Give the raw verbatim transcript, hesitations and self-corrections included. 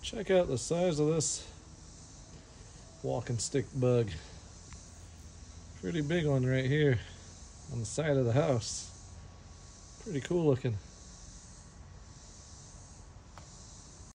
Check out the size of this walking stick bug. Pretty big one right here on the side of the house. Pretty cool looking.